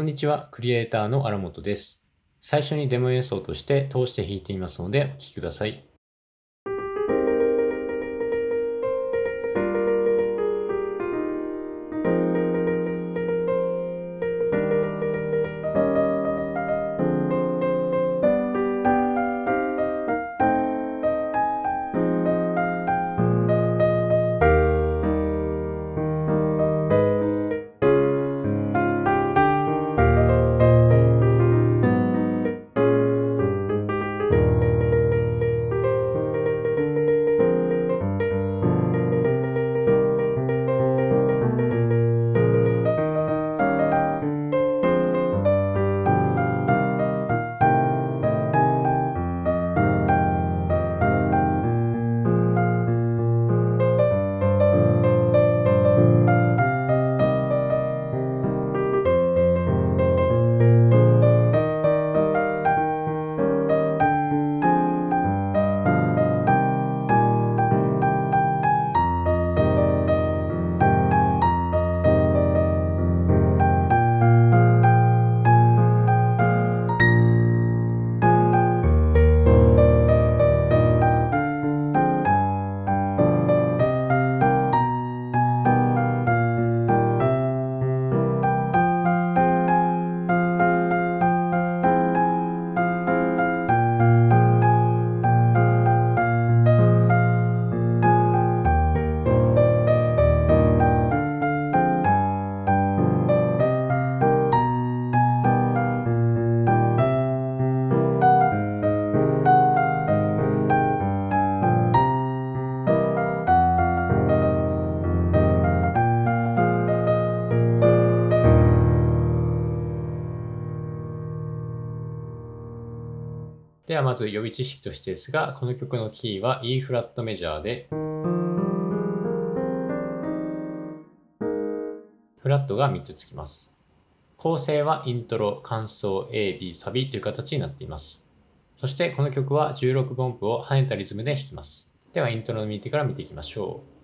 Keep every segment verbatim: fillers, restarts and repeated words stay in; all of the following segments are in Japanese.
こんにちは、クリエイターの荒本です。最初にデモ演奏として通して弾いていますのでお聴きください。ではまず予備知識としてですが、この曲のキーは イー フラットメジャーで、フラットがみっつつきます。構成はイントロ、間奏、A、B、サビという形になっています。そしてこの曲はじゅうろくぶん音符を跳ねたリズムで弾きます。ではイントロの右手から見ていきましょう。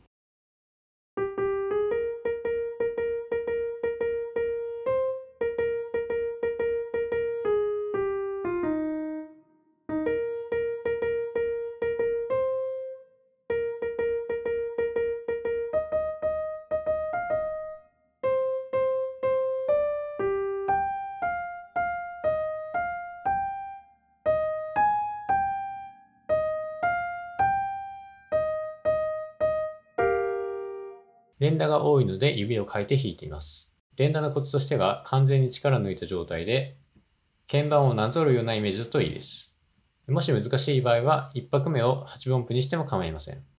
連打が多いので指を変えて弾いています。連打のコツとしては完全に力を抜いた状態で鍵盤をなぞるようなイメージだといいです。もし難しい場合はいっぱくめをはちぶん音符にしても構いません。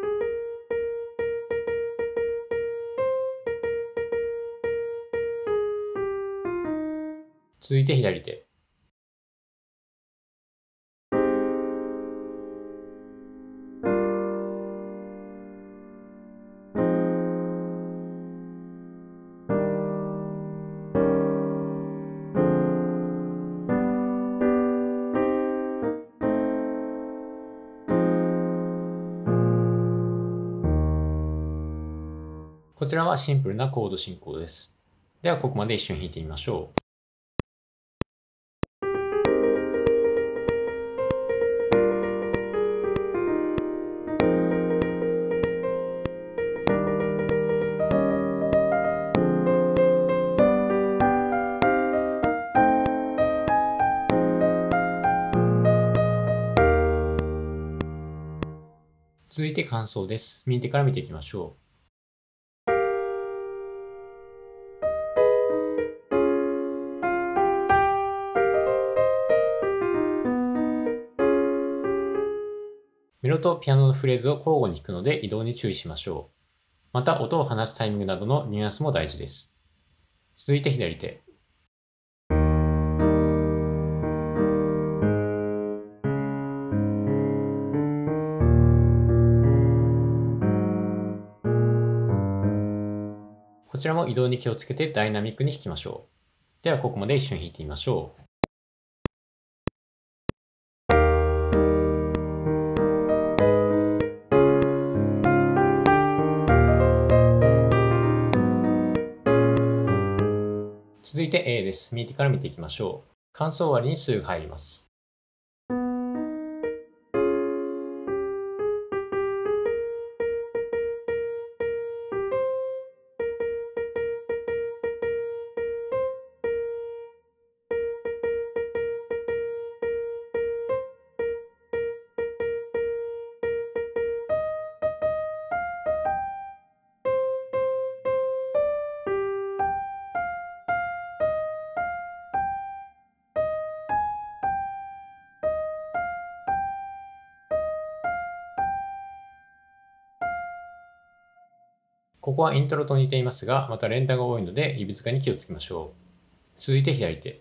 続いて左手。こちらはシンプルなコード進行です。ではここまで一緒に弾いてみましょう。続いて間奏です。右手から見ていきましょう。メロとピアノのフレーズを交互に弾くので移動に注意しましょう。また音を離すタイミングなどのニュアンスも大事です。続いて左手。こちらも移動に気をつけてダイナミックに弾きましょう。ではここまで一緒に弾いてみましょう。続続いて A です。右手から見ていきましょう。感想終わりに数が入ります。ここはイントロと似ていますが、また連打が多いので指使いに気をつけましょう。続いて左手。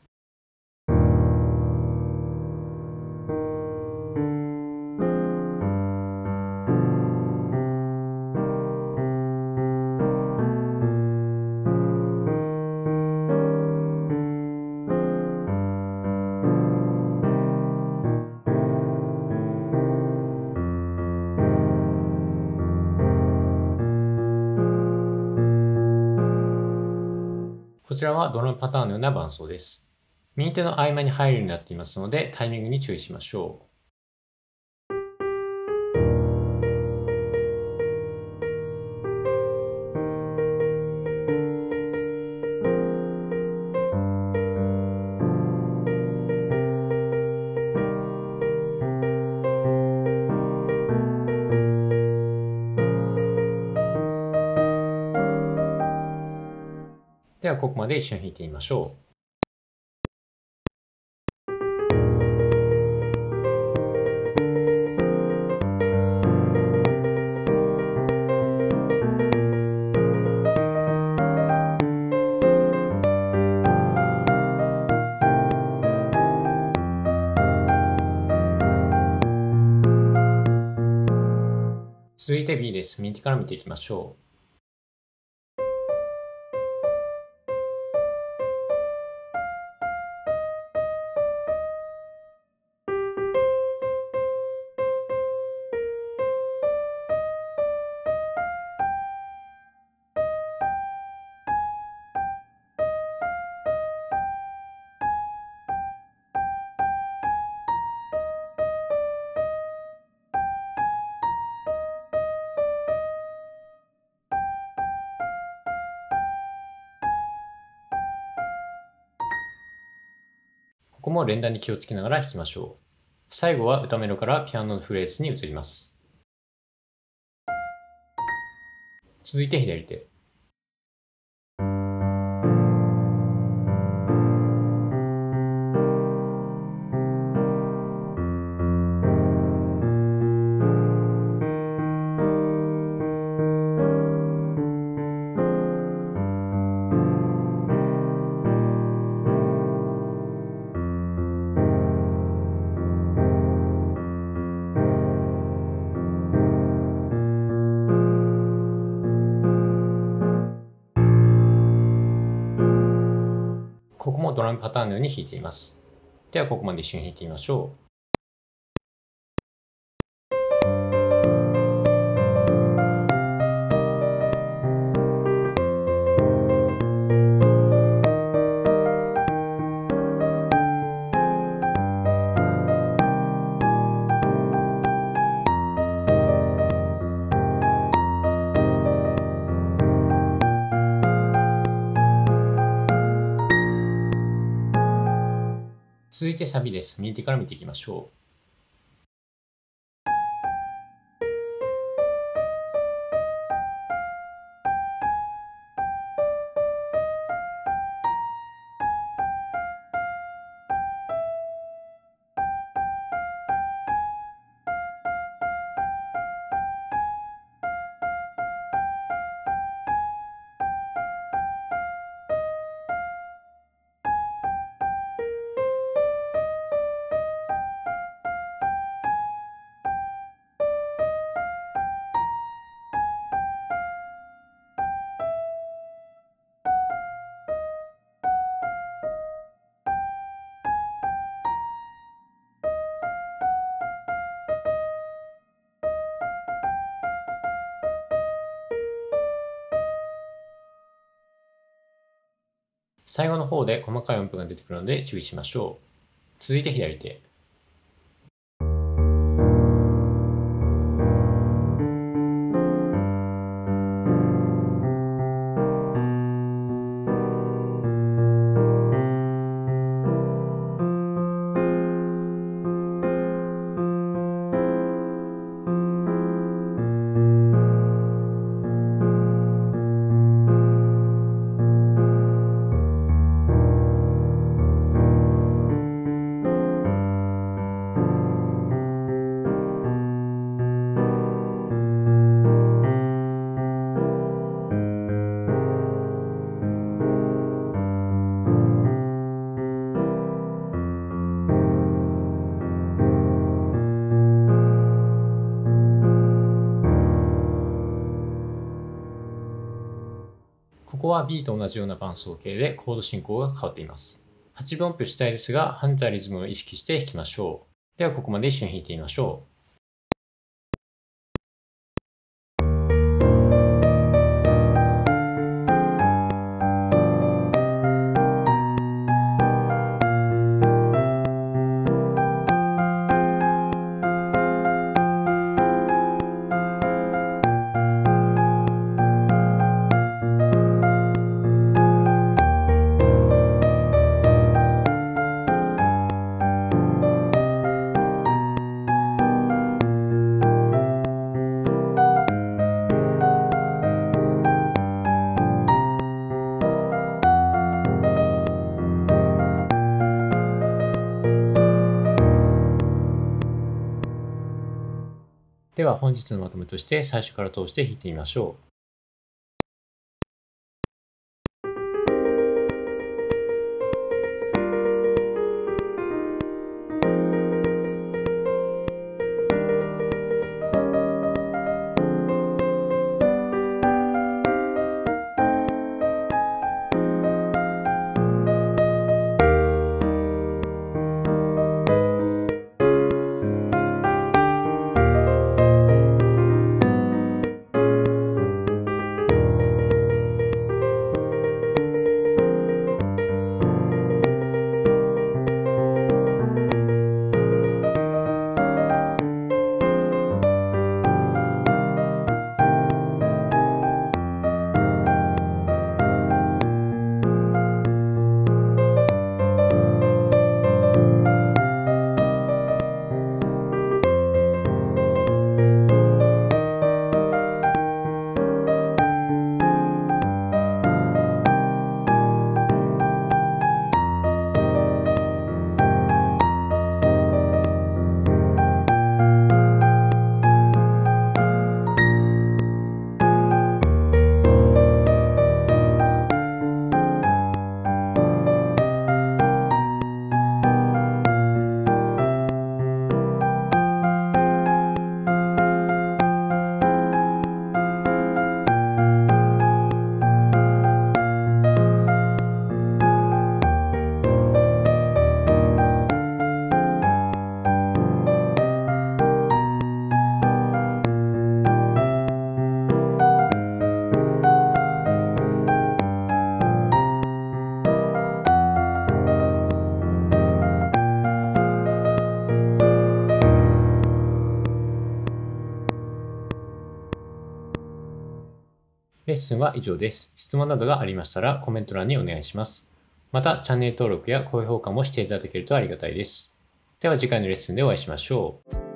こちらはドラムパターンのような伴奏です。右手の合間に入るようになっていますので、タイミングに注意しましょう。ではここまで一緒に弾いてみましょう。続いて B です。右手から見ていきましょう。ここも連打に気をつけながら弾きましょう。最後は歌メロからピアノのフレーズに移ります。続いて左手。ここもドラムパターンのように弾いています。ではここまで一緒に弾いてみましょう。続いてサビです。右手から見ていきましょう。 最後の方で細かい音符が出てくるので注意しましょう。続いて左手。ここは B と同じような伴奏形でコード進行が変わっています。はちぶん音符主体ですが、跳ねたリズムを意識して弾きましょう。ではここまで一緒に弾いてみましょう。では本日のまとめとして最初から通して弾いてみましょう。レッスンは以上です。質問などがありましたらコメント欄にお願いします。また、チャンネル登録や高評価もしていただけるとありがたいです。では次回のレッスンでお会いしましょう。